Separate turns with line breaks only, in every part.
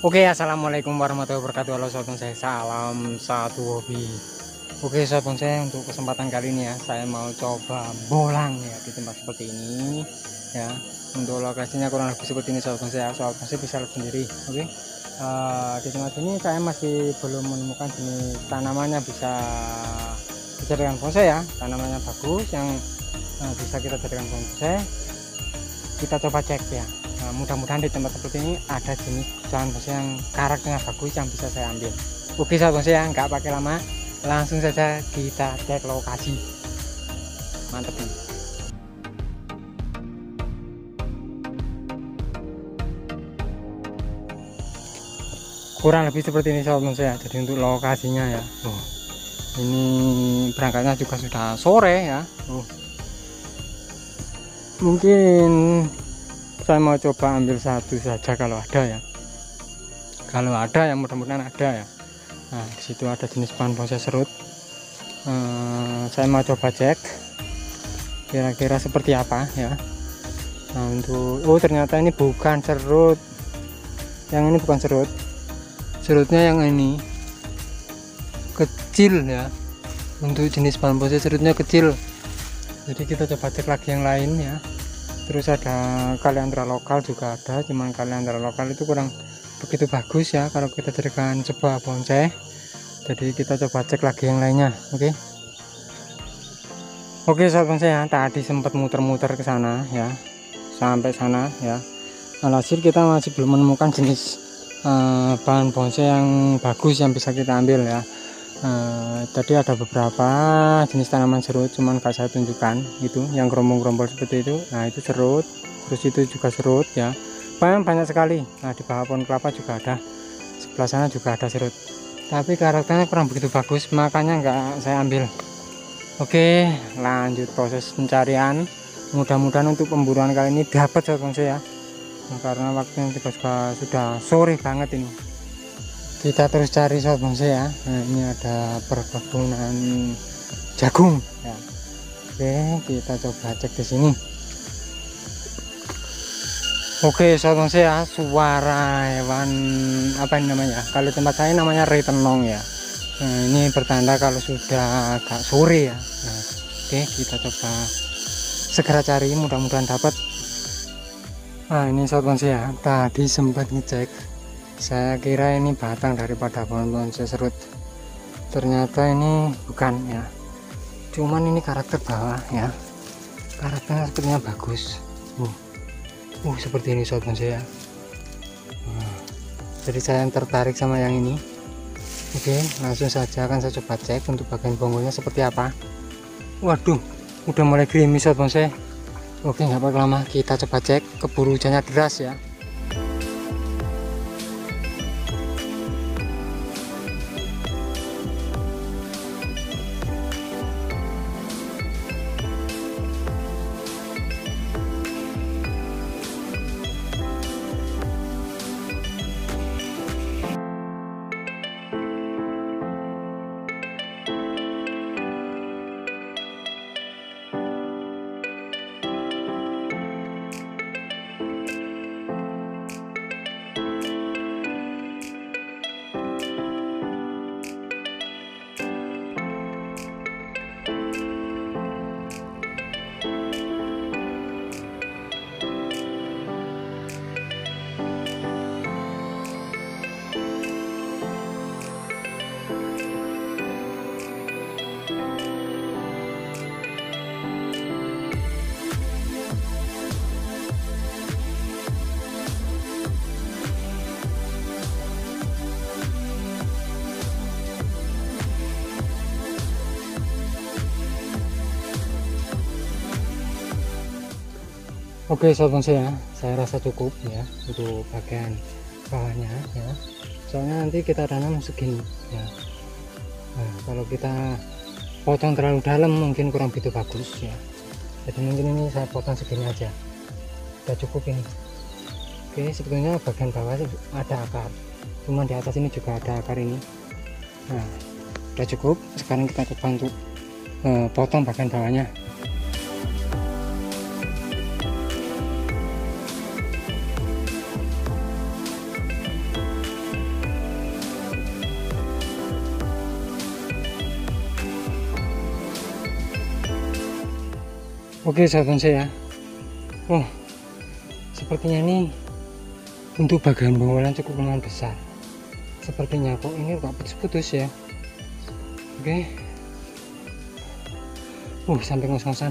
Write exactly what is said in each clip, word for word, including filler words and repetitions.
Oke, assalamualaikum warahmatullahi wabarakatuh. Halo sobat saya, salam satu hobi. Oke sobat saya, untuk kesempatan kali ini ya, saya mau coba bolang ya di tempat seperti ini ya. Untuk lokasinya kurang lebih seperti ini sobat saya, sobat saya bisa lihat sendiri. Oke, uh, di tempat ini saya masih belum menemukan jenis tanamannya bisa dijadikan bonsai ya, tanamannya bagus yang uh, bisa kita jadikan bonsai. Kita coba cek ya. Nah, mudah-mudahan di tempat seperti ini ada jenis pohon bonsai yang karakternya bagus yang bisa saya ambil. Oke sahabat bonsai ya, nggak pakai lama, langsung saja kita cek lokasi. Mantep nih. Kurang lebih seperti ini sahabat bonsai ya. Jadi untuk lokasinya ya, oh, ini berangkatnya juga sudah sore ya. Oh, mungkin saya mau coba ambil satu saja kalau ada ya, kalau ada ya, mudah-mudahan ada ya. Nah disitu ada jenis pohon bonsai serut. Hmm, saya mau coba cek kira-kira seperti apa ya. Nah untuk, oh ternyata ini bukan serut, yang ini bukan serut, serutnya yang ini kecil ya. Untuk jenis pohon bonsai serutnya kecil, jadi kita coba cek lagi yang lain ya. Terus ada kaliandra lokal juga ada, cuman kaliandra lokal itu kurang begitu bagus ya kalau kita jadikan sebuah bonsai. Jadi kita coba cek lagi yang lainnya. Oke oke sahabat bonsai ya, tadi sempat muter-muter ke sana ya, sampai sana ya. Alhasil kita masih belum menemukan jenis uh, bahan bonsai yang bagus yang bisa kita ambil ya. Uh, tadi ada beberapa jenis tanaman serut, cuman gak saya tunjukkan itu yang gerombol-gerombol seperti itu. Nah itu serut, terus itu juga serut ya, banyak banyak sekali. Nah di bawah pohon kelapa juga ada, sebelah sana juga ada serut, tapi karakternya kurang begitu bagus, makanya nggak saya ambil. Oke, lanjut proses pencarian. Mudah-mudahan untuk pemburuan kali ini dapat sahabat saya, nah, karena waktunya juga sudah sore banget ini. Kita terus cari sobat bonsai ya. Nah ini ada perkebunan jagung ya. Oke, kita coba cek di sini. Oke sobat bonsai ya, suara hewan apa ini namanya, kalau tempat saya namanya retenong ya. Nah ini bertanda kalau sudah agak sore ya. Nah, oke kita coba segera cari, mudah-mudahan dapat. Nah ini sobat bonsai ya, tadi sempat ngecek, saya kira ini batang daripada pohon bonsai serut, ternyata ini bukan ya, cuman ini karakter bawah ya, karakternya sepertinya bagus. uh, uh seperti ini sobat bonsai ya. Nah, jadi saya tertarik sama yang ini. Oke, langsung saja akan saya coba cek untuk bagian bonggolnya seperti apa. Waduh, udah mulai gerimis sobat bonsai. Oke, nggak pakai lama, kita coba cek. Keburu hujannya deras ya. Oke sobat bonsai ya, saya rasa cukup ya untuk bagian bawahnya ya, soalnya nanti kita tanam segini ya. Nah kalau kita potong terlalu dalam mungkin kurang begitu bagus ya, jadi mungkin ini saya potong segini aja, udah cukup ini. Oke, sebetulnya bagian bawah ada akar, cuman di atas ini juga ada akar ini. Nah udah cukup, sekarang kita coba untuk uh, potong bagian bawahnya. Oke sahabat bonsai ya. Oh, sepertinya ini untuk bagian bongolan cukup lumayan besar. Sepertinya kok ini nggak putus-putus ya. Oke. Uh, sampai ngos-ngosan.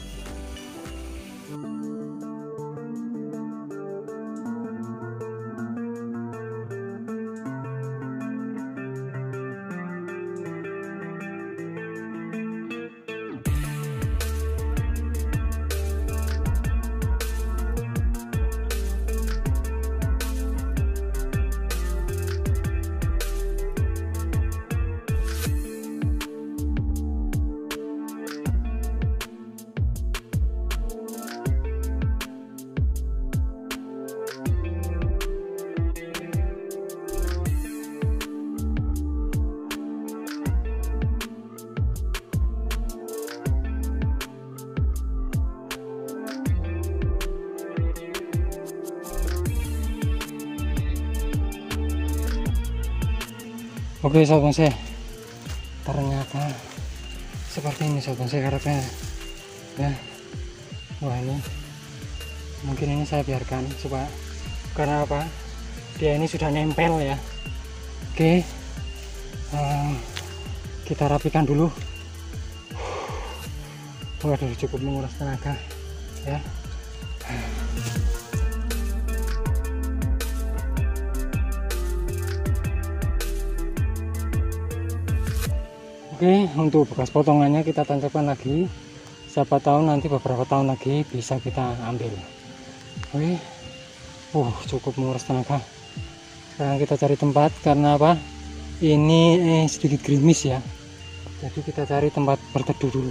Oke sahabat bonsai, ternyata seperti ini sahabat bonsai karetnya ya. Wah, ini mungkin ini saya biarkan supaya, karena apa, dia ini sudah nempel ya. Oke, uh, kita rapikan dulu. Waduh, cukup menguras tenaga ya. Oke, untuk bekas potongannya kita tancapkan lagi. Siapa tahu nanti beberapa tahun lagi bisa kita ambil. Oke, uh, cukup menguras tenaga. Sekarang kita cari tempat, karena apa? Ini eh, sedikit gerimis ya. Jadi kita cari tempat berteduh dulu.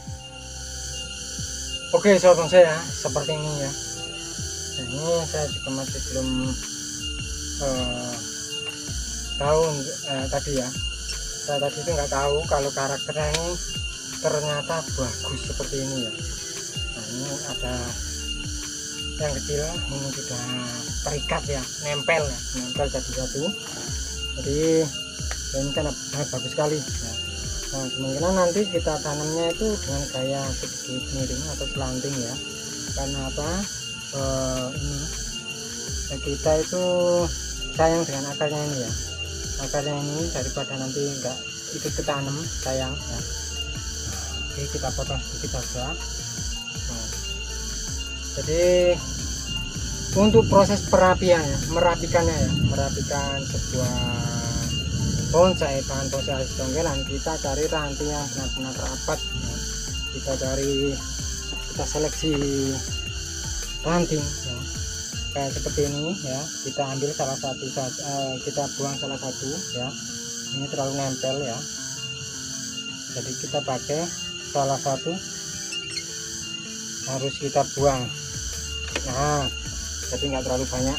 Oke sahabat bonsai ya, seperti ini ya. Nah, ini saya juga masih belum uh, tahu uh, tadi ya. Saya tadi itu nggak tahu kalau karakternya ini ternyata bagus seperti ini ya. Nah, ini ada yang kecil, ini sudah terikat ya, nempel ya, nempel jadi satu. Jadi ini kan bagus sekali ya. Nah, kemungkinan nanti kita tanamnya itu dengan gaya sedikit miring atau slanting ya. Karena apa, eh, ini ya, kita itu sayang dengan akarnya ini ya. Akarnya ini daripada nanti enggak ikut ketanam, sayang ya. Oke, kita potong sedikit saja. Nah, jadi untuk proses perapian ya, merapikannya ya, merapikan sebuah bonsai, bahan bonsai alis tonggelan, kita cari ranting yang benar-benar rapat ya. Kita cari, kita seleksi ranting ya. Kayak seperti ini ya, kita ambil salah satu uh, kita buang salah satu ya, ini terlalu nempel ya, jadi kita pakai salah satu, harus kita buang. Nah, jadi nggak terlalu banyak.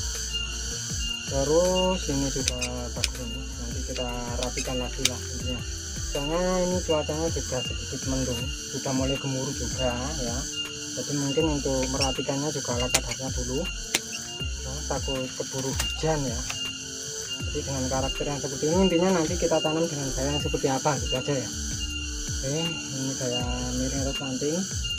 Terus ini sudah bagus, ini nanti kita rapikan lagi lah intinya. Soalnya ini cuacanya juga sedikit mendung, sudah mulai gemuruh juga ya. Jadi mungkin untuk merapikannya juga ala kadarnya dulu, nah, takut keburu hujan ya. Jadi dengan karakter yang seperti ini, intinya nanti kita tanam dengan gaya yang seperti apa gitu aja ya. Oke, ini gaya miring atau slanting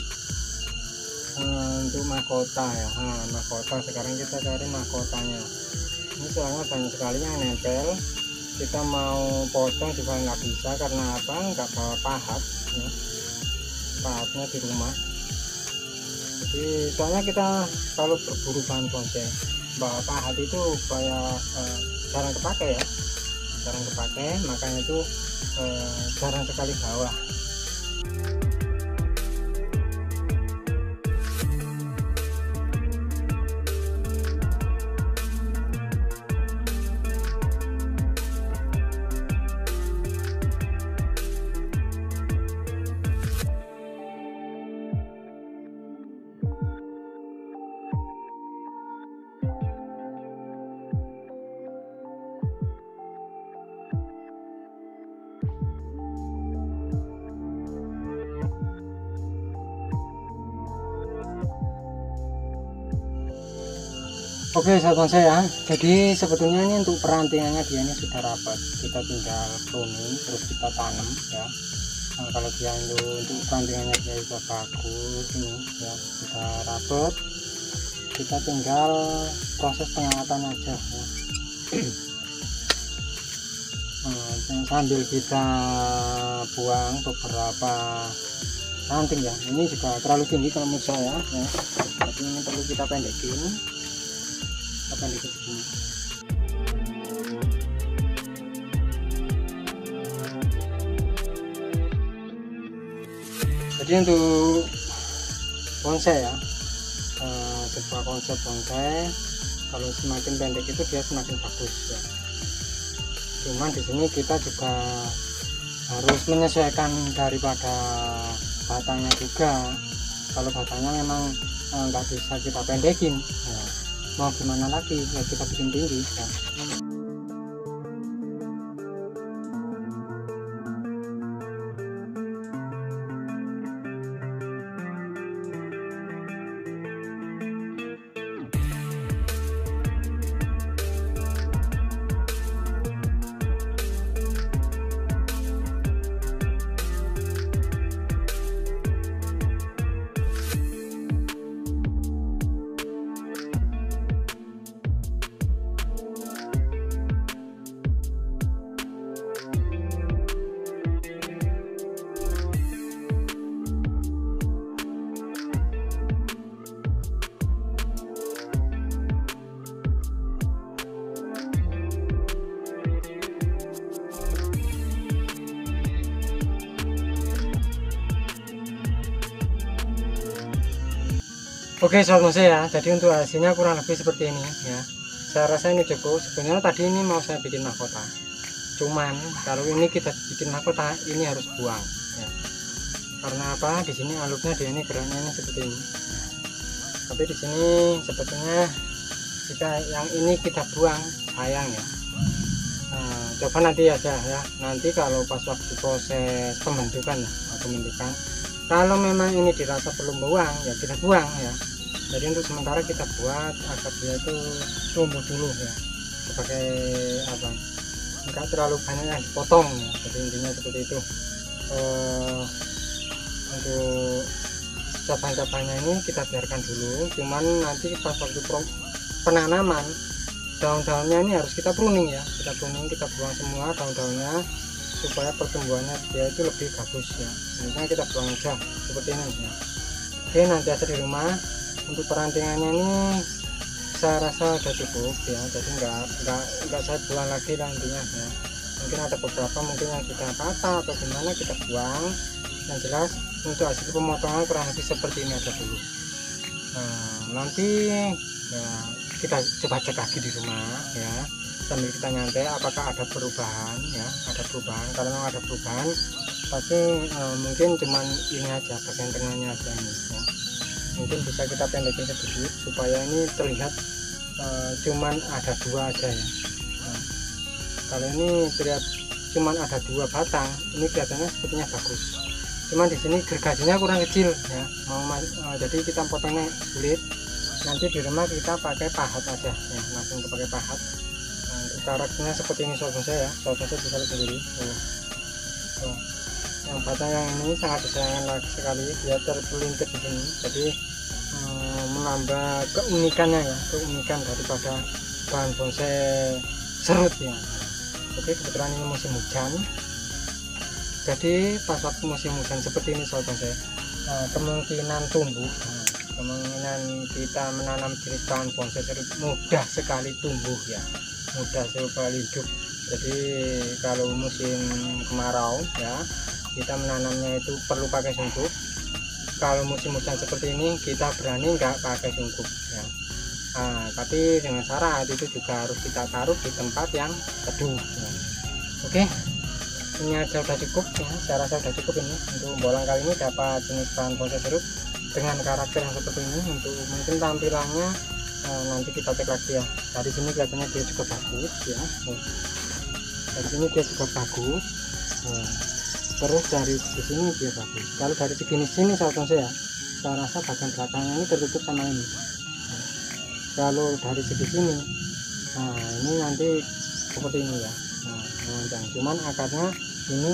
hmm, untuk mahkota ya. Nah, mahkota sekarang kita cari mahkotanya. Ini soalnya banyak sekali yang nempel, kita mau potong juga nggak bisa, karena apa, nggak bawa pahat ya. Pahatnya di rumah. Jadi soalnya kita kalau berburu bahan bonsai bawa pahat itu kayak eh, jarang kepake ya, jarang kepake, makanya itu eh, jarang sekali bawa. Oke sahabat bonsai ya, jadi sebetulnya ini untuk perantingannya dia ini sudah rapat, kita tinggal pruning terus kita tanam ya. Nah, kalau dia itu untuk plantingannya dia sudah bagus ini ya, sudah rapet, kita tinggal proses pengawatan aja ya. Nah, sambil kita buang beberapa ranting ya, ini juga terlalu tinggi kalau menurut saya ya, jadi ini perlu kita pendekin, kita pendekin segini. Jadi untuk bonsai ya, eh, sebuah konsep bonsai kalau semakin pendek itu dia semakin bagus ya. Cuman di sini kita juga harus menyesuaikan daripada batangnya juga. Kalau batangnya memang nggak eh, bisa kita pendekin ya, mau gimana lagi ya, kita bikin tinggi ya. Oke sobat bonsai ya, jadi untuk hasilnya kurang lebih seperti ini ya. Saya rasa ini cukup. Sebenarnya tadi ini mau saya bikin mahkota, cuman kalau ini kita bikin mahkota ini harus buang ya. Karena apa? Di sini alurnya dia ini geraknya ini seperti ini. Tapi di sini sebetulnya jika yang ini kita buang sayang ya. Nah, coba nanti aja ya. Nanti kalau pas waktu proses pembentukan ya, pembentukan. Kalau memang ini dirasa perlu buang ya kita buang ya. Jadi untuk sementara kita buat agar dia itu tumbuh dulu ya, sebagai apa, enggak terlalu banyak yang dipotong ya. Jadi intinya seperti itu. Uh, untuk cabang-cabangnya ini kita biarkan dulu, cuman nanti pas waktu penanaman daun-daunnya ini harus kita pruning ya, kita pruning, kita buang semua daun-daunnya supaya pertumbuhannya dia itu lebih bagus ya. Intinya kita buang aja seperti ini ya. Oke, nanti aja di rumah. Untuk perantingannya ini saya rasa sudah cukup ya, jadi enggak enggak enggak saya buang lagi lah intinya ya. Mungkin ada beberapa mungkin yang sudah patah atau gimana kita buang. Yang jelas untuk hasil pemotongan kurang lebih seperti ini aja dulu. Nah, nanti ya kita coba cek lagi di rumah ya, sambil kita nyantai apakah ada perubahan ya, ada perubahan. Kalau memang ada perubahan tapi eh, mungkin cuman ini aja, bagian tengahnya aja ini ya. Mungkin bisa kita pendekin sedikit supaya ini terlihat uh, cuman ada dua aja ya. Nah, kalau ini terlihat cuman ada dua batang, ini kelihatannya sepertinya bagus. Cuman di sini gergajinya kurang kecil ya. Mau uh, jadi kita potongnya sulit. Nanti di rumah kita pakai pahat aja ya, langsung pakai pahat. Nah, untuk karakternya seperti ini sobat bonsai ya. Sobat bonsai bisa lihat sendiri. Oh. Oh. Yang batang yang ini sangat disayangkan sekali, dia terpelintir di sini, jadi hmm, menambah keunikannya ya, keunikan daripada bahan bonsai serut ya. Oke, kebetulan ini musim hujan, jadi pas waktu musim hujan seperti ini sobat bonsai, nah, kemungkinan tumbuh, nah, kemungkinan kita menanam jenis bahan bonsai serut mudah sekali tumbuh ya, mudah sekali hidup. Jadi kalau musim kemarau ya, kita menanamnya itu perlu pakai sungkup. Kalau musim hujan seperti ini kita berani nggak pakai sungkup ya. Nah, tapi dengan syarat itu juga harus kita taruh di tempat yang teduh ya. Oke, ini aja udah cukup ya, saya rasa udah cukup ini untuk bolang kali ini. Dapat jenis bahan bonsai serut dengan karakter yang seperti ini. Untuk mungkin tampilannya eh, nanti kita cek lagi ya. Dari sini kelihatannya dia juga bagus ya. Dari sini dia juga bagus. Nah, terus dari sini dia bagus. Kalau dari segini sini sahabat bonsai ya, saya rasa bagian belakangnya ini tertutup sama ini. Nah, kalau dari segi sini, nah ini nanti seperti ini ya. Nah, memanjang. Cuman akarnya ini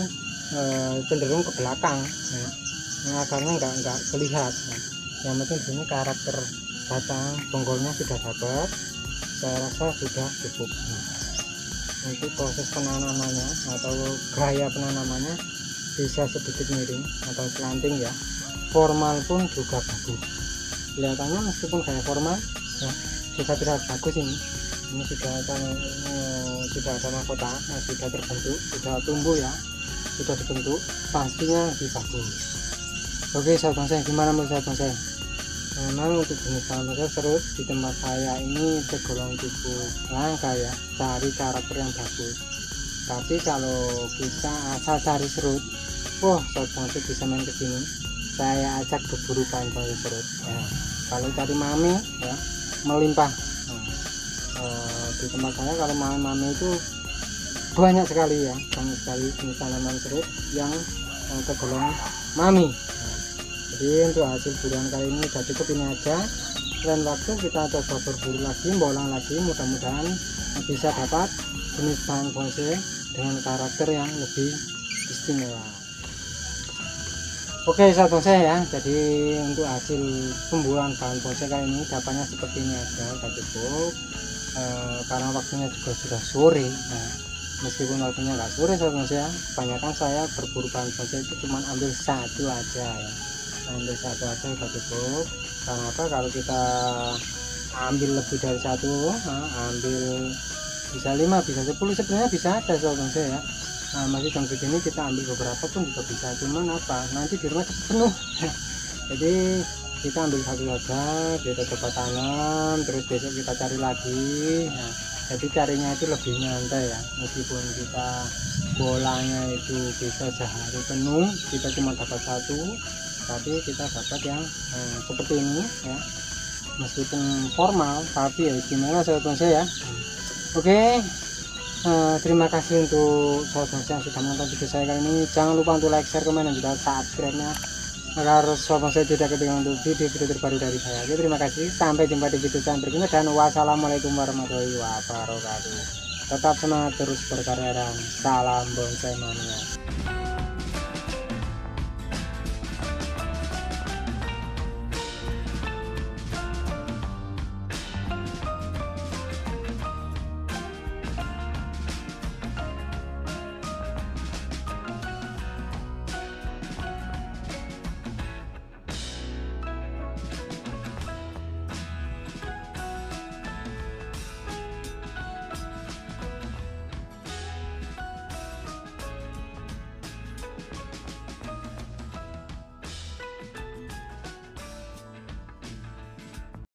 eh, cenderung ke belakang ya. Nah, akarnya nggak nggak terlihat ya. Yang penting di sini karakter batang bonggolnya sudah dapat, saya rasa sudah cukup. Nah, untuk proses penanamannya atau gaya penanamannya bisa sedikit miring atau slanting ya, formal pun juga bagus kelihatannya, meskipun gaya formal ya sudah tidak bagus. Ini ini sudah ada eh, sudah ada mahkota, nah, sudah terbentuk, sudah tumbuh ya, sudah dibentuk, pastinya lebih bagus. Oke sahabat bonsai, gimana menurut sahabat bonsai? Memang untuk jenis tanaman bonsai serut di tempat saya ini tergolong cukup langka ya, cari karakter yang bagus. Tapi kalau kita asal cari serut, wah sahabat bonsai bisa main ke sini. Saya ajak berburu bahan bonsai serut. Ya, kalau cari mami ya melimpah. Nah, eh, di tempat saya kalau mami itu banyak sekali ya, banyak sekali jenis tanaman serut yang eh, tergolong mami. Jadi untuk hasil buruan kali ini udah cukup ini aja. Dan waktu kita coba berburu lagi, bolang lagi, mudah-mudahan bisa dapat jenis bahan bonsai dengan karakter yang lebih istimewa. Oke sahabat bonsai ya, jadi untuk hasil pemburuan bahan bonsai kali ini dapatnya seperti ini aja, udah cukup. E, karena waktunya juga sudah sore. Nah, meskipun waktunya nggak sore sahabat bonsai ya, kebanyakan saya berburu bahan bonsai itu cuma ambil satu aja ya. Ambil satu aja udah cukup. Karena apa, kalau kita ambil lebih dari satu, nah, ambil bisa lima, bisa sepuluh, sebenarnya bisa ada sahabat bonsai ya. Nah, masih jam segini kita ambil beberapa pun juga bisa, cuman apa, nanti di rumah cepat penuh. Jadi kita ambil satu saja, kita coba tanam, terus besok kita cari lagi. Nah, jadi carinya itu lebih nyantai ya, meskipun kita bolanya itu bisa sehari penuh, kita cuma dapat satu, tapi kita dapat yang eh, seperti ini ya, meskipun formal tapi ya istimewa sahabat bonsai ya. Oke, eh, terima kasih untuk sahabat bonsai yang sudah menonton video saya kali ini. Jangan lupa untuk like, share, komen, dan juga subscribe nya agar sahabat bonsai tidak ketinggalan untuk video-video terbaru dari saya. Oke, terima kasih, sampai jumpa di video saya berikutnya, dan wassalamualaikum warahmatullahi wabarakatuh. Tetap semangat terus berkarya dan salam bonsai mania.